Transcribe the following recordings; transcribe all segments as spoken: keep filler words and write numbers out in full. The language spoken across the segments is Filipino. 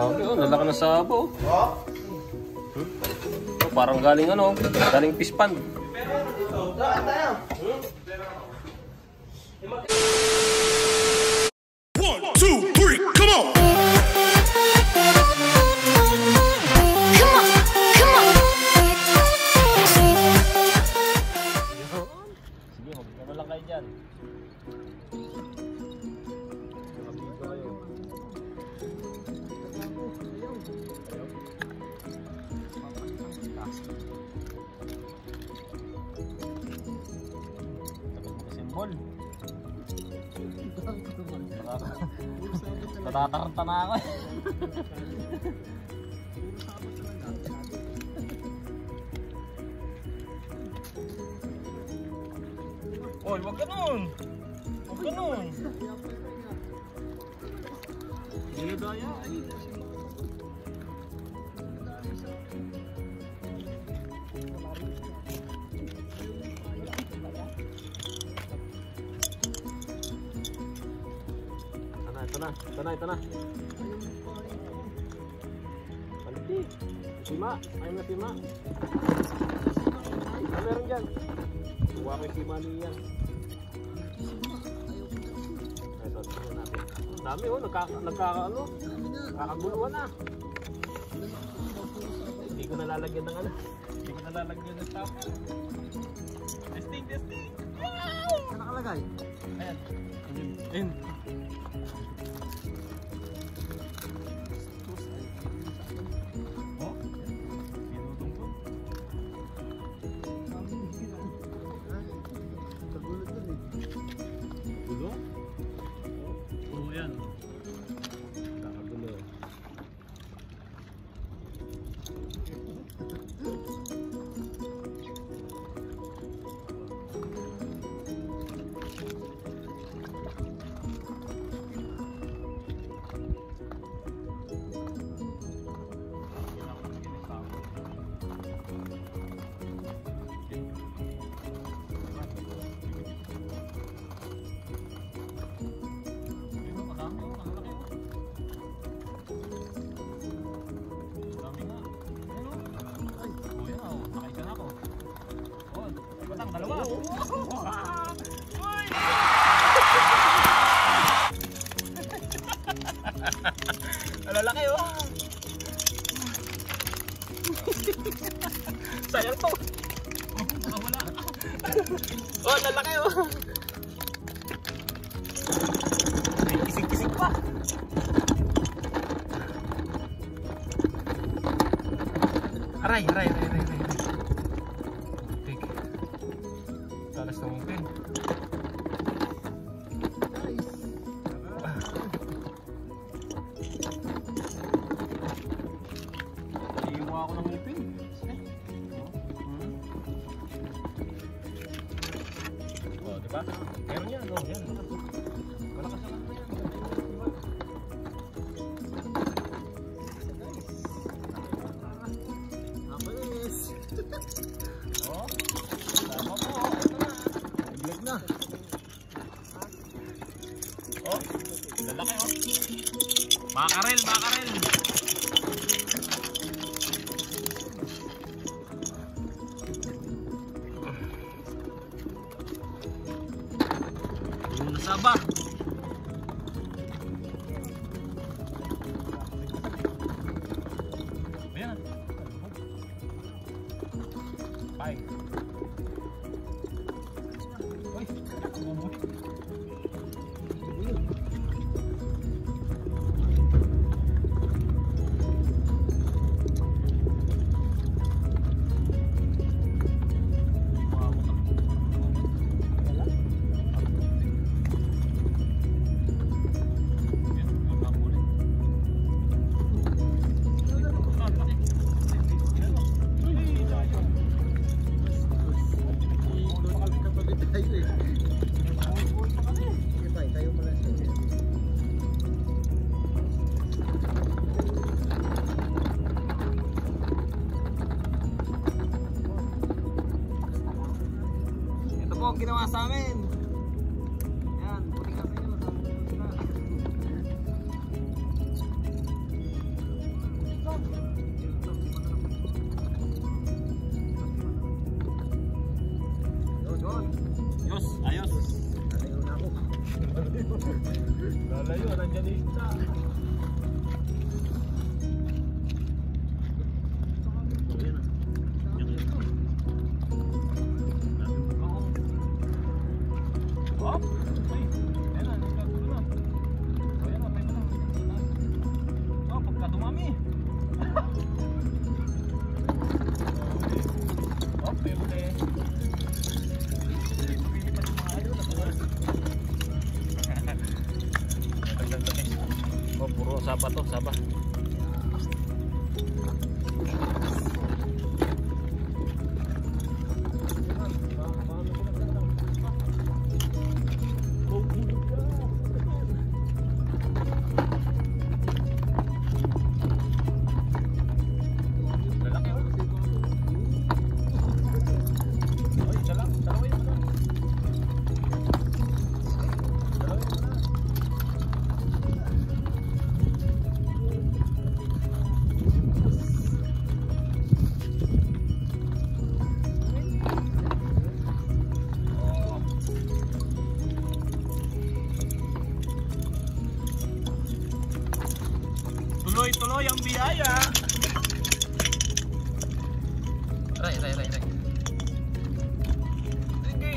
Grabe, oh, lalaki na sabo. Oh? Hmm? Oh, parang galing ano, galing fish pond. One, two, three, come on! Come on, come on! Sige, mag-ano lang kayo dyan. Natataranta na ako eh. Oy, wag ka nun! Wag ka nun! Hindi daya ay. Ito na, ito na, ito na. Paliti. Sima. Ayun na sima. Ano meron dyan? Huwag ko yung sima niya. Ito, tingnan natin. Ang dami oh, nagkaka, nagkaka ano? Nakakaguluhan na. Hindi ko nalalagyan ng ano. Hindi ko nalalagyan ng tap. Testing, testing. Wow! Saan nakalagay? Ayan. Ayan. Dalawa. Lalaki oh. Sayang to. Wala. Oh, lalaki oh. Kisig-kisig pa. Aray, aray, aray, aray. Talas na mungkin. Iiwa ako ng ngipin. Oh, diba? Meron yan, oh, yan. Malakas na lang yan. Apalis. Oh, tama po. Na. Oh, lalaki oh. Makarel, makarel. Yung nasaba. Ayan. Bye. Ang ginawa sa amin. Yan, buti ka sa inyo. Lalayo, nandiyan yung isda. Saba to, saba. Tuloy-tuloy ang biyaya. Ray, ray, ray, ray. Sige.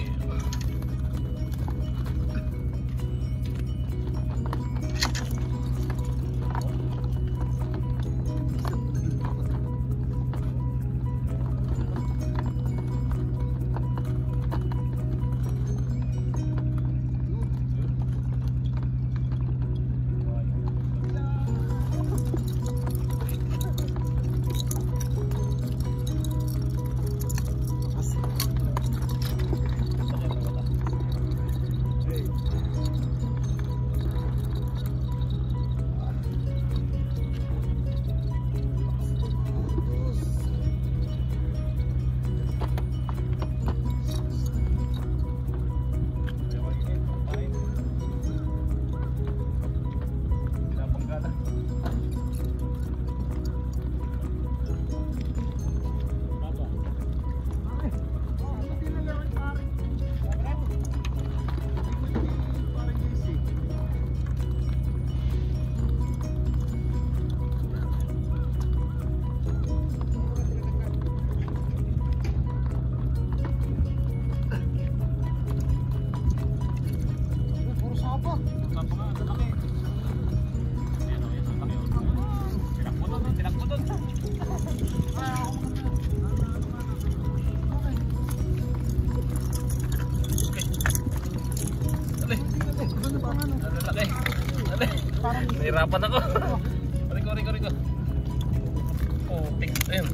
Nahirapan ako. Riko, riko, riko. Oh, tik. Ayun.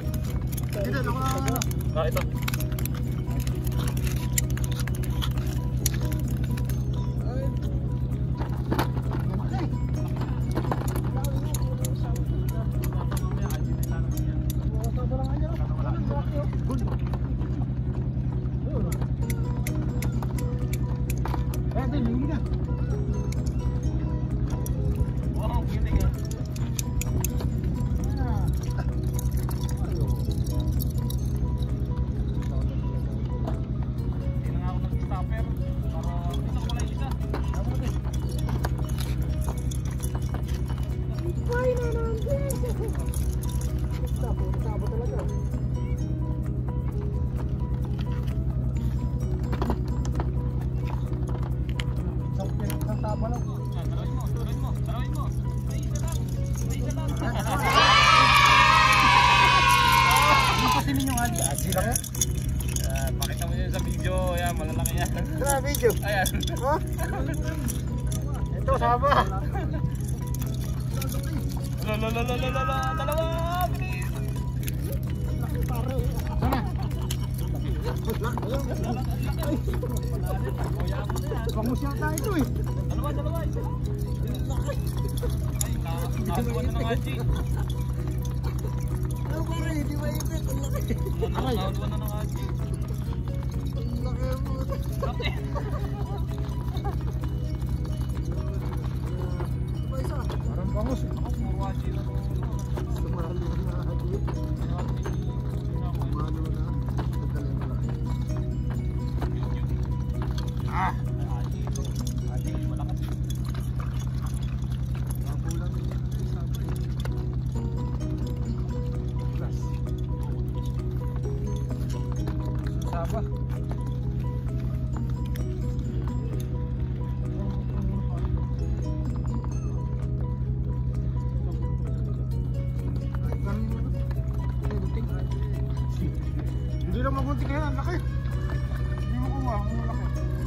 Ah, ito. Pakita mo yun sa video, ayan, malalaki yan. Sa video? Ayan. Huh? Ito, saba. Lala, lala, lala, lala, dalawa, bilis. Sana. Pangusyang tayo ito eh. Dalawa, dalawa, isa. Ay, nakakuha na ng Haji. Ano ba rin, hindi maipit. Ang laki. Nakakuha na ng Haji. Ang laki mo. Laki. Parang bangus eh. Ako, puro Haji na. Sumali na na Haji. Sumali na. Pagkalim na lang. Ah! Haji ito. Haji, malakas. Taba. Hindi lang magunting yan, ang laki. Hindi mo kumuha, ang laki.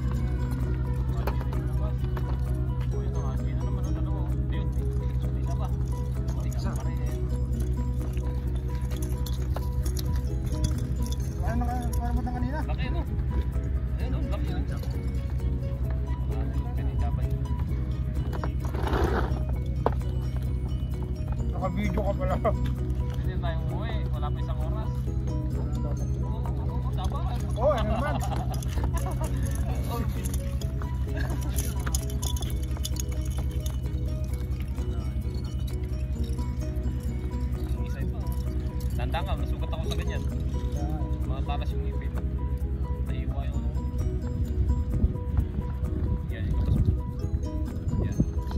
Ano na para mo kanina? Laki no? Ayun oh, laki yun. Naka-video ka pala. Hindi tayong umuwi, wala pa isang oras. Oo, oo, oo, tama. Oo, ano naman? Isa ito. Tanda nga, nasugat ako sa ganyan. Mga talas yung ipin. Naiwa yung ano. Yan, yung kapos. Yan.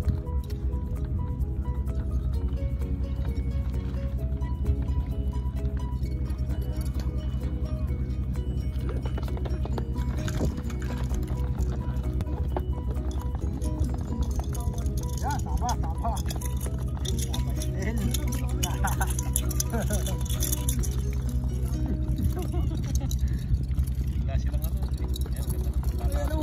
Yan, tama, tama. Wala silang ano. Ayan, ganda ng bata. Ano?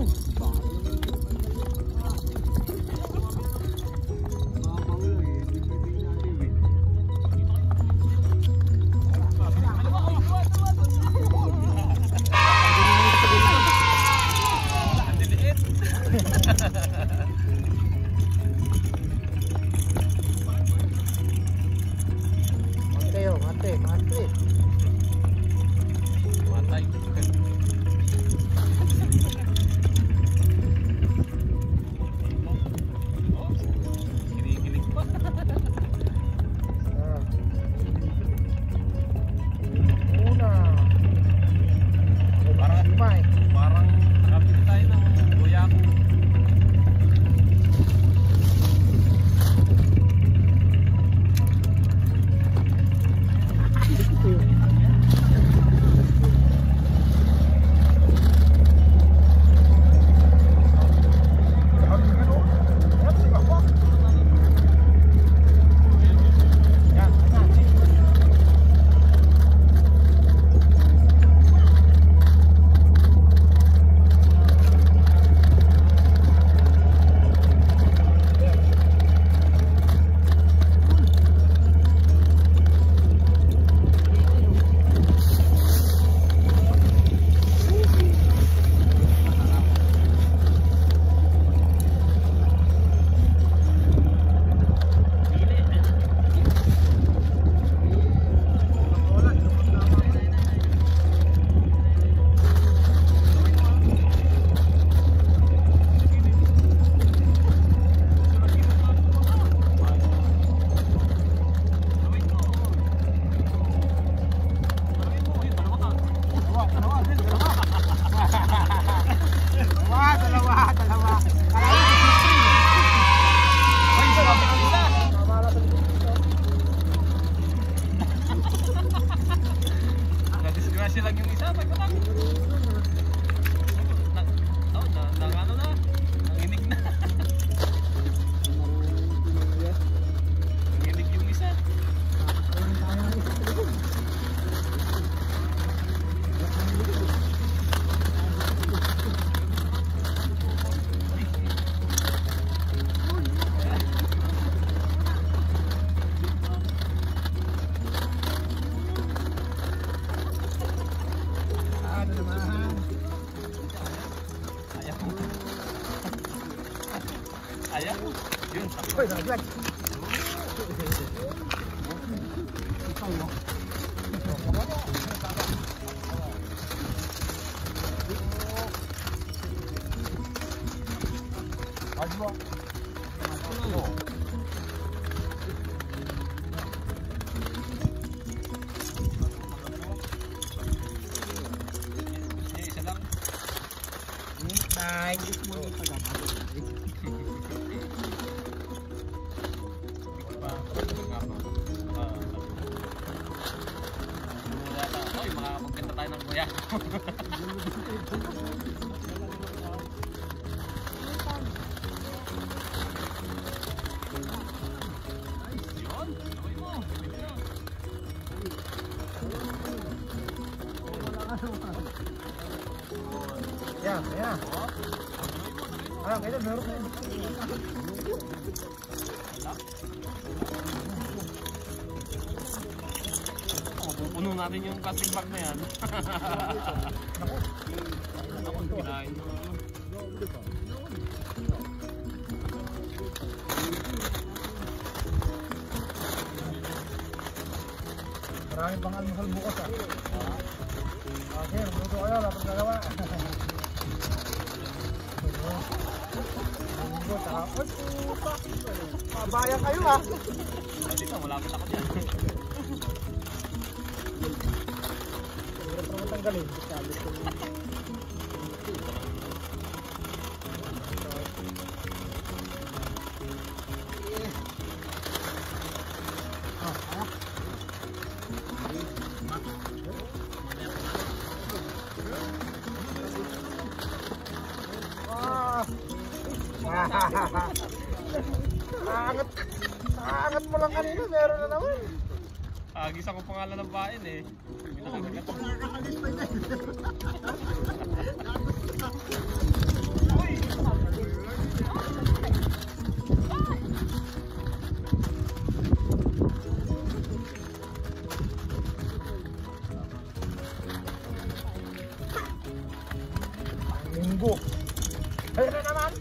Ang liliit. Mate, oh, mate, mate. Matay. Oh, kinikilig pa. Ah. Una. Parang Limay. Parang nakapit tayo ng Boyaco. Dalawa, dalawa, dalawa. Nadisgrasya lang yung isa, pag lang. Na, oh, na, na, ano na, nanginig na. Nanginig yung isa. Ano naman? Ayaw mo. Ayaw mo. Yun, sakit. Hoy, nalaglag. Ajwa. Ano? Yung isa lang. Ay, gusto mo yung pagkakalo. Hindi ko pa. Nga pa. Ah, mula na. Oy, makakapagkanta tayo yan ang kuya. Yun, gawin mo. Yan, yan. Ah, kaya meron na yun. Puno natin yung plastic bag na yan. Ako, kinain mo. Maraming pang almusal bukas ah. Okay, luto kayo, lapit gagawa. Pabayan kayo ah. Hindi ka, malapit ako dyan. Hirap naman tanggalin. Angat, angat mo lang kanina, meron na naman. Agis ako pangalan ng bayan eh. Pinakagat ako. Linggo. Ayun na naman.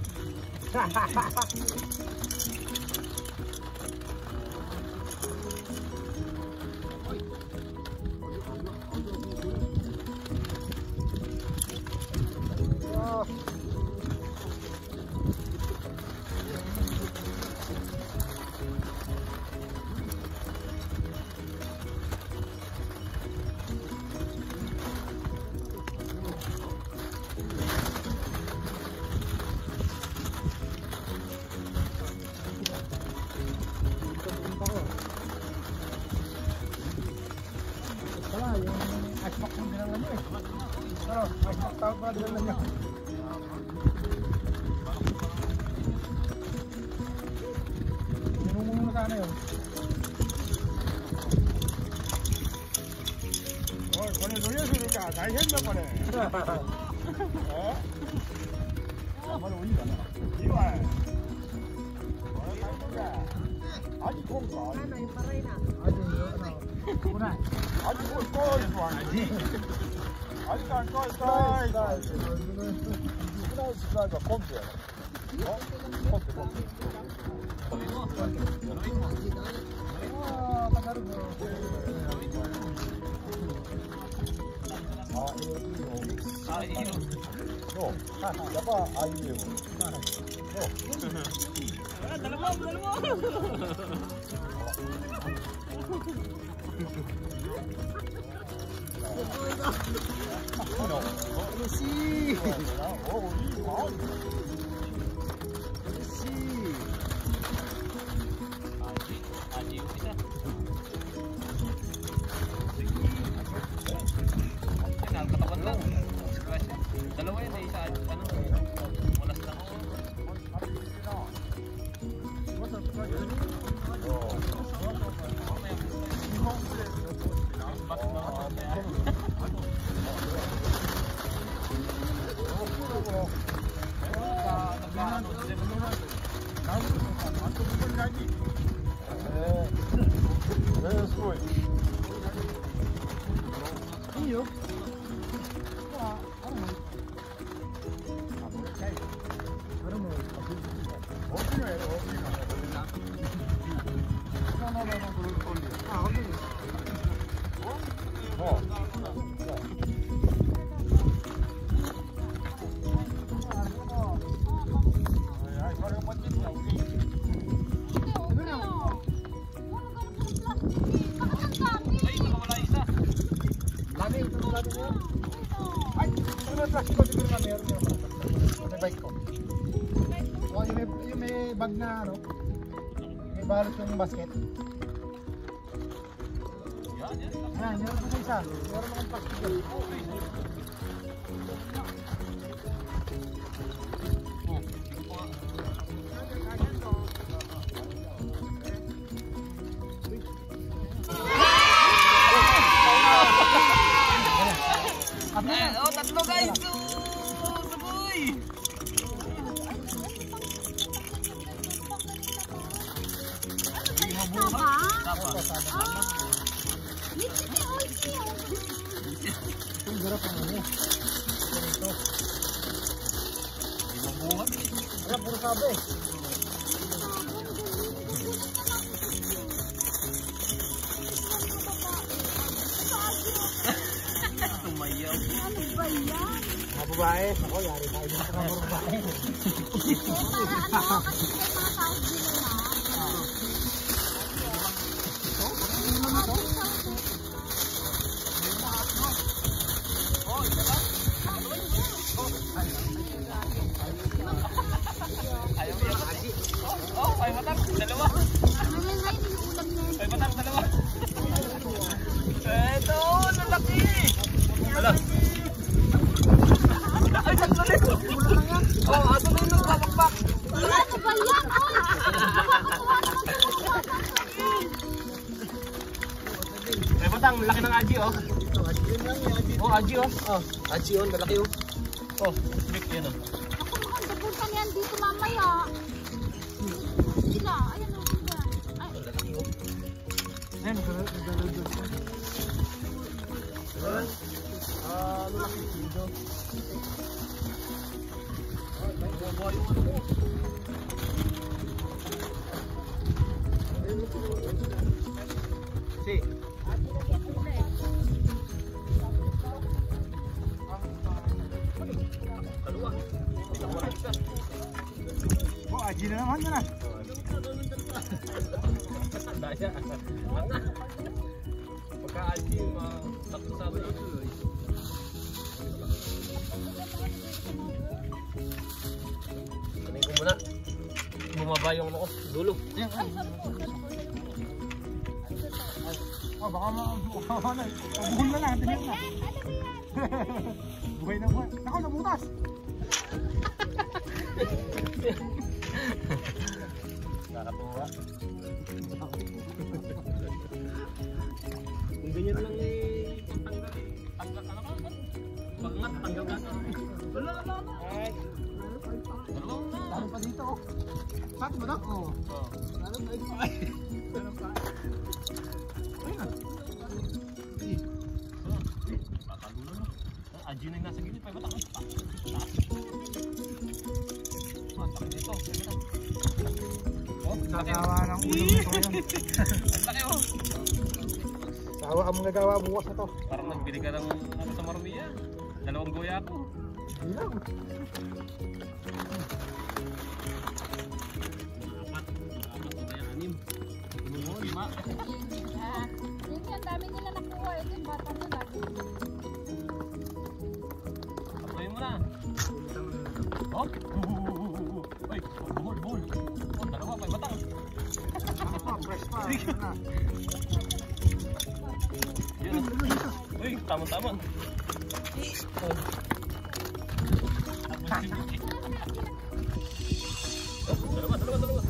Asmak yung dinala nyo eh. Ano, asmak tawag pa dinala nyo. Minumong mo sana yun. Oh, kone doya suru ka, daisen da kone. Eh? Amalo ii da na. Ii wa. Aji kon ka. Ano yung paray na? Aji ano? Kuna. Aji kon ko ito aji. Aji kan ko ito. Kuna sila ka konti ya. Oh, konti konti. Ah, pagaru. Ah, iyo. No, apa ayo. No. Ah, dalawa, dalawa. No. Lucy. Oh, wow. Lucy. Aji, aji yung isa. Yan, katawan lang. Dalawa yun eh, isa, ano, walas lang. Iyo. Ay, nakawala isa. Lagi ito na lagi mo. Ay, ano yung plastic ko siguro na meron yung may bike ko. O yung may, yung may bag na ano, may balot yung basket. Yan. Ayan, meron pa sa isa. Meron akong plastic dyan. Eh, oh, tatlo guys! Saboy! Tapa? Tapa. Ah. Litsi ni Olsi. Ang garap ang ano. Ito. Di mabuhat. Wala, puro sabi. Tumayaw. Ano ba yan? Mga babae. Ako, yari tayo dito sa mga babae. Para ano, kasi may mga tawag nila na. Ayaw yan. Oh, ay matang. Dalawa. Ano yan ngayon, inuulam niya yun. Ay matang. Dalawa. Ito, lalaki. Hala. Ay, tatlo na ito. Oh, ato na yung nagbabakbak. Ano ba yan? Ay matang, laki ng Aji oh. Oh, Aji oh. Oh, Aji oh, lalaki oh. Oh, big yan oh. Ako maganda punta niyan dito mamaya. Sila, ayan o sila. Ay, Ayan, nagdalagdag ko. Ah, lalaki dito. Si. Dalawa. Wala isa. Oh, Aji na naman yun ah. Daya. Pagka Aji, takto sa amin ito. Kanay ko muna. Bumaba yung ano ko, dulo. Ayan, ayan. Oh, baka ma... ano, buhay na lang, tingnan na. Buhay na buhay. Ako, nabutas. Nakatuwa. Kung ganyan lang eh, tanggal eh. Tanggal ka naman. Pangat, tanggal ka. Wala, wala, wala. Ay. Dalawang na. Lalo pa dito, oh. Saan mo na? Oo. Oh. Lalo pa dito. Ay. Lalo pa. Ayun na. Tatagulo na. Aji na yung nasa gilid. Pay batak. Matak dito. Oh, Nagawa ng ulo nito ngayon. ang laki oh. Sawa ka mong nagawa bukas na to. Parang nagbili ka ng ano sa Marmia. Dalawang goya ako. Hindi lang. Apat. Apat o kaya anim. Lima. yun yan, dami nila nakuha. Ito yung bata na lagi. Apoy mo na. Oh. Ay, buhol, buhol. Oh, dalawa, may batang. Ano pa, fresh pa. Ano na. Yan. Uy, tama-tama. Oh. Dalawa, dalawa, dalawa.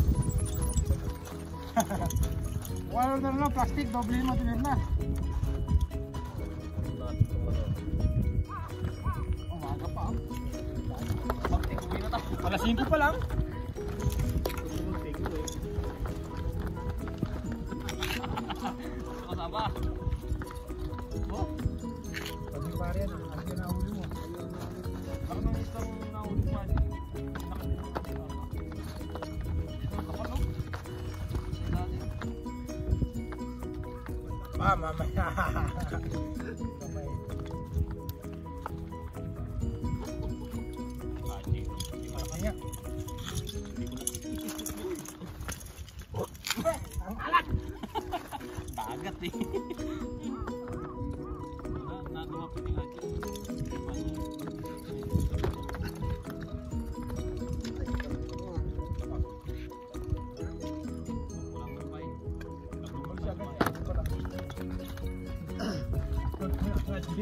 Wala na lang, plastic, doble mo, tinir na. Umaga pa. Mag-takeaway na tayo. Alas singko pa lang. Kasama. Oh, Pag yung pare yan, ang na huli mo. parang nang isang nahuli mo. Ah, mamaya. Mamaya. Dagat eh. Na lumapit yung ating. Walang mabay. Aji.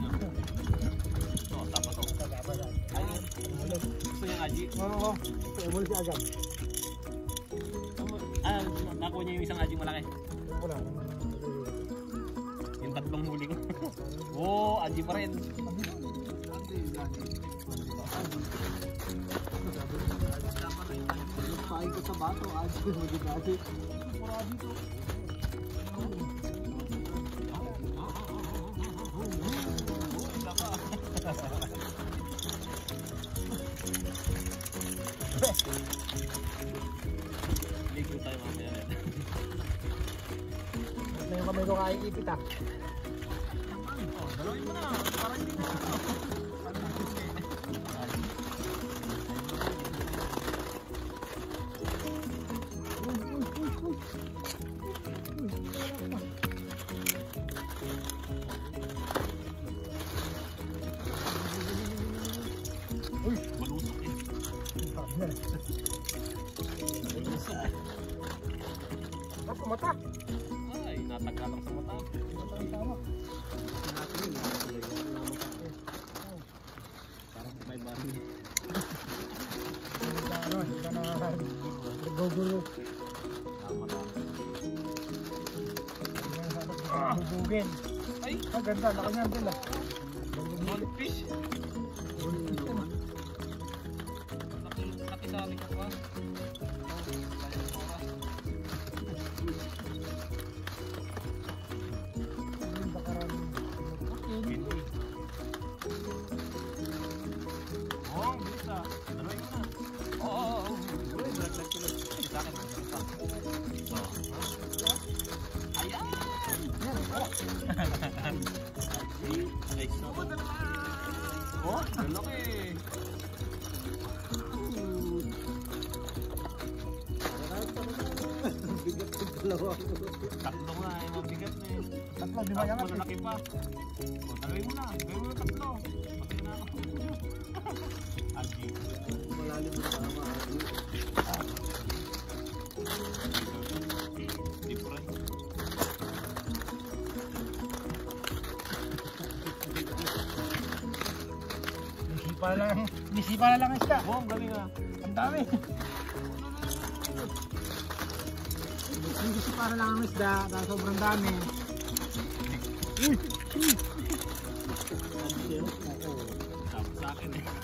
Oh, tapos oh. Tapos ah. Ay, gusto niya Aji. Oo. Tumuli siya agad. Ah, nakuha niya yung isang Aji malaki. Wala. Yung tatlong huli ko. Oo, oh, Aji pa rin. Pahay ko sa bato, Aji. Mag-Aji. Pura dito. Ligo tayo mamaya rin. Na yung kamay ko kaikipit ah. Oh, dalawin mo na. Parang hindi na. Uy, Malusok eh. Malusok eh. ah, pumata. Ay, natagkalang sa mata. Pumata ang tama. Parang may bari. Ano, hindi ka na nag-gugulo. Tama na. Bubugin. Ay, Ang ganda, laki nga sila. goldfish. Laki, laki dali ka pa. Oh, bisa. Dalawa yun na. Oo, oo, oo. Uy, naglag ko lang. Ay, sa akin. Oh. Ayan! Ay, oh, dalawa! Oh, lalaki. Bigat yung dalawa. Tatlo nga eh, mabigat na eh. Tatlo, di ba Tapos yan? malalaki pa. O, talawin mo na. Gawin mo na tatlo. Patay na ako. Agi. Malalim mo tama. Different. Nisipa na lang. Nisipa na lang isda. Oh, ang galing ah. Ang dami. Nisipa na lang ang isda. Dahil sobrang dami. Uy! Uy! Tapos sa akin eh.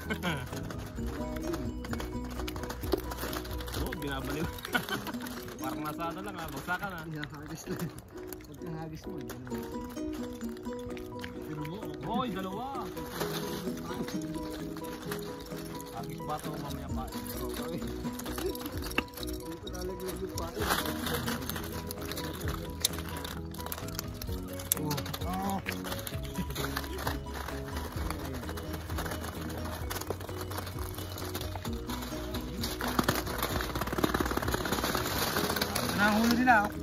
Oh, binabaliw. Parang nasa ano lang ah. Bagsakan ah. Hagis na. Huwag kang hagis mo. Hoy, dalawa. Hagis ba ito mamaya pa? Dito nalagyan yung pain. Oh. Nahuli nila oh.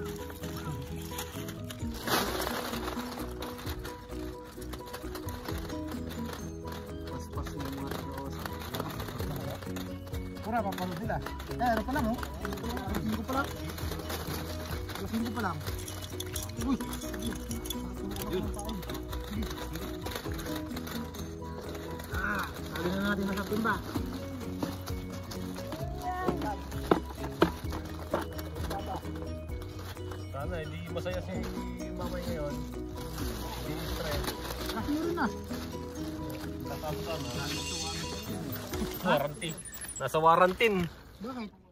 Paspas yung mga tros. Pura papalo sila. Eh, ano pa lang oh. Singko pa lang. Singko pa lang. Uy. Yun. Ah, sabi na natin nasa timba. Sana hindi masaya si mamay ngayon. Hindi stress. Kasi rin na. Tatapos ano? Warranty. Nasa warranty. Bakit?